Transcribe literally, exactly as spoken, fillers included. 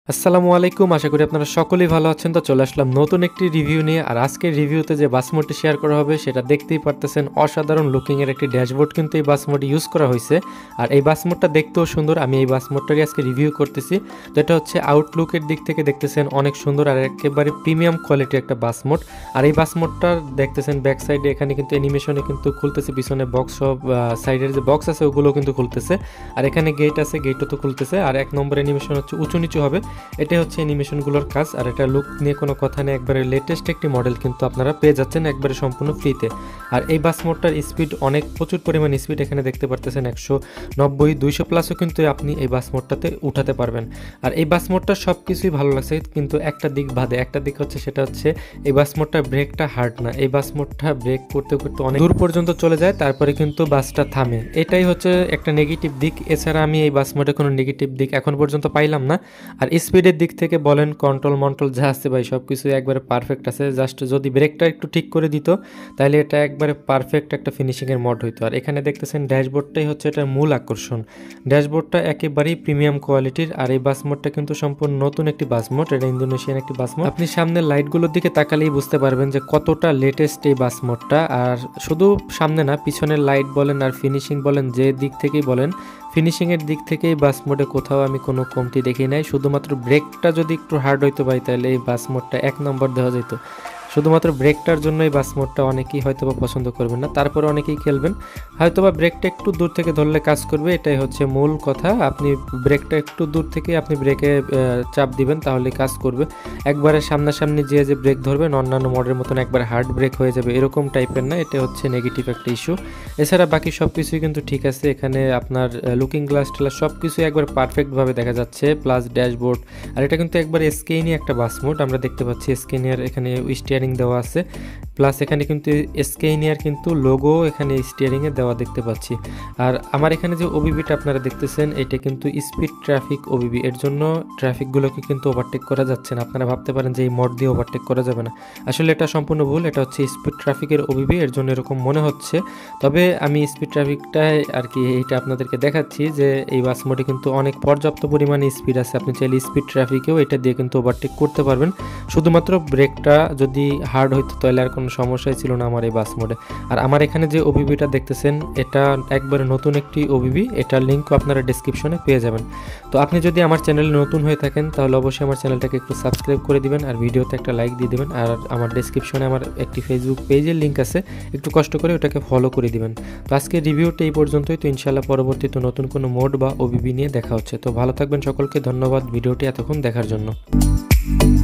আসসালামু আলাইকুম, আশা করি আপনারা সকলেই ভালো আছেন। তো চলে আসলাম নতুন একটি রিভিউ নিয়ে। আর আজকের রিভিউতে যে বাস মোডটি শেয়ার করা হবে সেটা দেখতেই পারতেছেন, অসাধারণ লুকিং এর একটি ড্যাশবোর্ড কিন্তু এই বাস মোডে ইউজ করা হয়েছে। আর এই বাস মোডটা দেখতেও সুন্দর। আমি এই বাস মোডটাকে আজকে রিভিউ করতেছি। তো এটা হচ্ছে আউটলুকের দিক থেকে দেখতেছেন অনেক সুন্দর আর একেবারে প্রিমিয়াম কোয়ালিটি একটা বাস মোড। আর এই বাস মোডটা দেখতেছেন ব্যাক সাইডে এখানে কিন্তু অ্যানিমেশনে কিন্তু খুলতেছে, পিছনে বক্স সব সাইডের যে বক্স আছে ওগুলো কিন্তু খুলতেছে। আর এখানে গেট আছে, গেটও তো খুলতেছে। আর এক নম্বর অ্যানিমেশন হচ্ছে উঁচু নিচু হবে, এটা হচ্ছে অ্যানিমেশনগুলোর কাজ। আর এটা লুক নিয়ে কোনো কথা নেই, একবারে লেটেস্ট একটি মডেল কিন্তু আপনারা পেয়ে যাচ্ছেন একবারে সম্পূর্ণ ফ্রিতে। আর এই বাস মোডটার স্পিড অনেক প্রচুর পরিমাণ স্পিড, এখানে দেখতে পারতেছেন একশো নব্বই দুইশো প্লাসও কিন্তু আপনি এই বাস মোডটাতে উঠাতে পারবেন। আর এই বাস মোডটার সব কিছুই ভালো লাগছে, কিন্তু একটা দিক বাদে, একটা দিক হচ্ছে সেটা হচ্ছে এই বাস মোডটার ব্রেকটা হার্ড না। এই বাস মোডটা ব্রেক করতে করতে অনেক দূর পর্যন্ত চলে যায়, তারপরে কিন্তু বাসটা থামে। এটাই হচ্ছে একটা নেগেটিভ দিক। এছাড়া আমি এই বাস মোডে কোনো নেগেটিভ দিক এখন পর্যন্ত পাইলাম না। আর স্পিডের দিক থেকে বলেন, কন্ট্রোল মন্ট্রোল যা আছে ভাই সব কিছু একবারে পারফেক্ট আছে। জাস্ট যদি ব্রেকটা একটু ঠিক করে দিত তাহলে এটা একবারে পারফেক্ট একটা ফিনিশিংয়ের মড হইতো। আর এখানে দেখতেছেন ড্যাশবোর্ডটাই হচ্ছে এটার মূল আকর্ষণ। ড্যাশবোর্ডটা একেবারেই প্রিমিয়াম কোয়ালিটির। আর এই বাস মোডটা কিন্তু সম্পূর্ণ নতুন একটি বাস মোড, এটা ইন্দোনেশিয়ান একটি বাস মোড। আপনি সামনে লাইটগুলোর দিকে তাকালেই বুঝতে পারবেন যে কতটা লেটেস্ট এই বাস মোডটা। আর শুধু সামনে না, পিছনের লাইট বলেন আর ফিনিশিং বলেন, যে দিক থেকেই বলেন, ফিনিশিংয়ের দিক থেকেই বাস মোডে কোথাও আমি কোনো কমতি দেখি নাই। শুধুমাত্র ব্রেকটা যদি একটু হার্ড হইতো ভাই, তাহলে এই বাস মোডটা এক নম্বর দেওয়া যেত। শুধুমাত্র ব্রেকটার জন্য এই বাস মোডটা অনেকেই হয়তো বা পছন্দ করবেন না, তারপরে অনেকেই খেলবেন। হয়তো বা ব্রেকটা একটু দূর থেকে ধরলে কাজ করবে, এটাই হচ্ছে মূল কথা। আপনি ব্রেকটা একটু দূর থেকে আপনি ব্রেকে চাপ দিবেন তাহলে কাজ করবে। একবারে সামনাসামনি যে যে ব্রেক ধরবেন অন্যান্য মোডের মতন একবার হার্ড ব্রেক হয়ে যাবে এরকম টাইপের না, এটা হচ্ছে নেগেটিভ একটা ইস্যু। এছাড়া বাকি সব কিছুই কিন্তু ঠিক আছে। এখানে আপনার লুকিং গ্লাস টেলাস সব কিছুই একবার পারফেক্টভাবে দেখা যাচ্ছে, প্লাস ড্যাশবোর্ড। আর এটা কিন্তু একবার স্কেইনি একটা বাস মোড, আমরা দেখতে পাচ্ছি স্কেনিয়ার এখানে স্টিয়ারিং দেওয়া আছে, প্লাস এখানে কিন্তু স্কেইনিয়ার কিন্তু লোগো এখানে স্টিয়ারিংয়ে দেওয়া দেখতে পাচ্ছি। আর আমার এখানে যে ওবিবিটা আপনারা দেখতেছেন এটা কিন্তু স্পিড ট্রাফিক ওবিবি, এর জন্য ট্রাফিকগুলোকে কিন্তু ওভারটেক করা যাচ্ছে না। আপনারা ভাবতে পারেন যে এই মোড দিয়ে ওভারটেক করা যাবে না, আসলে এটা সম্পূর্ণ ভুল। এটা হচ্ছে স্পিড ট্রাফিকের ওবিবি, এর জন্য এরকম মনে হচ্ছে। তবে আমি স্পিড ট্রাফিকটাই আর কি এইটা আপনাদেরকে দেখাচ্ছি যে এই বাস মোডে কিন্তু অনেক পর্যাপ্ত পরিমাণে স্পিড আছে। আপনি চাইলে স্পিড ট্রাফিকেও এটা দিয়ে কিন্তু ওভারটেক করতে পারবেন। শুধুমাত্র ব্রেকটা যদি হার্ড হইতো তাহলে আর কোনো সমস্যাই ছিল না আমার এই বাস মোডে। আর আমার এখানে যে ওবিবিটা দেখতেছেন এটা একবারে নতুন একটি ওবিবি, এটার লিঙ্কও আপনারা ডেসক্রিপশনে পেয়ে যাবেন। তো আপনি যদি আমার চ্যানেলে নতুন হয়ে থাকেন তাহলে অবশ্যই আমার চ্যানেলটাকে একটু সাবস্ক্রাইব করে দিবেন আর ভিডিওতে একটা লাইক দিয়ে দিবেন। আর আমার ডেসক্রিপশনে আমার একটি ফেসবুক পেজের লিঙ্ক আছে, একটু কষ্ট করে ওটাকে ফলো করে দিবেন। তো আজকে রিভিউটা এই পর্যন্তই। তো ইনশাআল্লাহ পরবর্তীতে নতুন কোনো মোড বা ওবিবি নিয়ে দেখা হচ্ছে। তো ভালো থাকবেন, সকলকে ধন্যবাদ ভিডিওটি এতক্ষণ দেখার জন্য।